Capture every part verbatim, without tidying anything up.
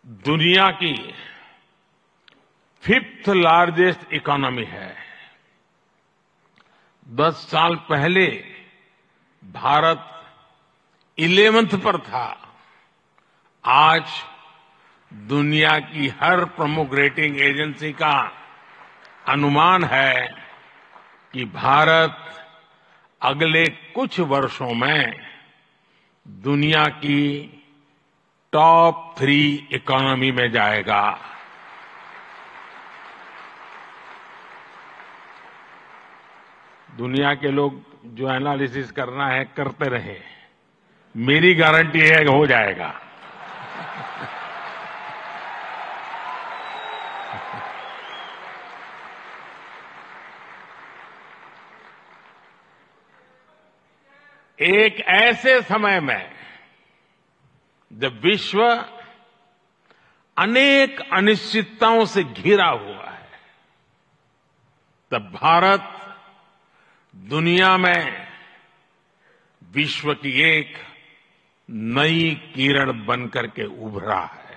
दुनिया की fifth largest economy है। दस साल पहले भारत इलेवेंथ पर था। आज दुनिया की हर प्रमुख रेटिंग एजेंसी का अनुमान है कि भारत अगले कुछ वर्षों में दुनिया की टॉप थ्री इकोनॉमी में जाएगा। दुनिया के लोग जो एनालिसिस करना है करते रहे, मेरी गारंटी है कि हो जाएगा। एक ऐसे समय में जब विश्व अनेक अनिश्चितताओं से घिरा हुआ है, तब भारत दुनिया में विश्व की एक नई किरण बनकर के उभरा है।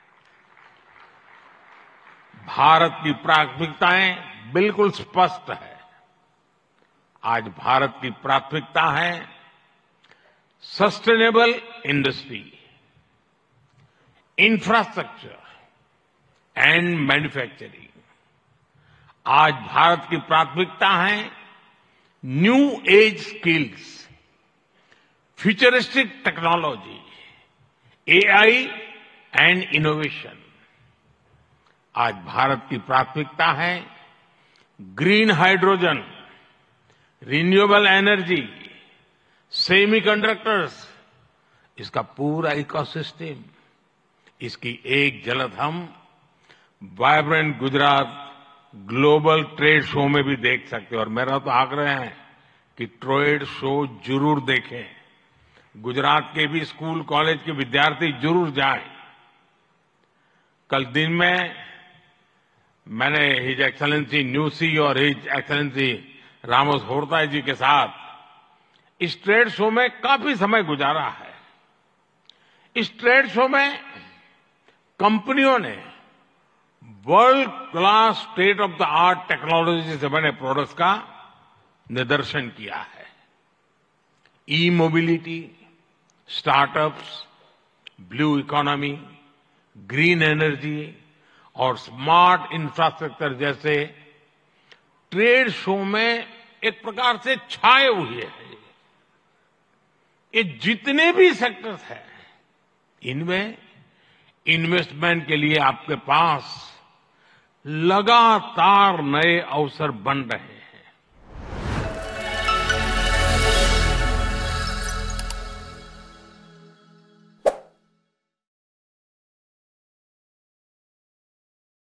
भारत की प्राथमिकताएं बिल्कुल स्पष्ट है। आज भारत की प्राथमिकता है sustainable industry, infrastructure and manufacturing. आज भारत की प्राथमिकता है new age skills, futuristic technology, AI and innovation. आज भारत की प्राथमिकता है green hydrogen, renewable energy, semiconductors, इसका पूरा इकोसिस्टम। इसकी एक झलक हम vibrant Gujarat global trade show में भी देख सकते हैं। और मेरा तो आग्रह है कि ट्रेड शो जरूर देखें। गुजरात के भी स्कूल कॉलेज के विद्यार्थी जरूर जाएं। कल दिन में मैंने हिज एक्सेलेंसी न्यूसी और his excellency Ramos Horta ji के साथ इस ट्रेड शो में काफी समय गुजारा है। इस ट्रेड शो में कंपनियों ने world class state of the art technology से बने प्रोडक्ट्स का निदर्शन किया है। E mobility, startups, blue economy, green energy और स्मार्ट इंफ्रास्ट्रक्चर जैसे ट्रेड शो में एक प्रकार से छाए हुए हैं। ये जितने भी सेक्टर्स हैं, इनमें इन्वेस्टमेंट के लिए आपके पास लगातार नए अवसर बन रहे हैं।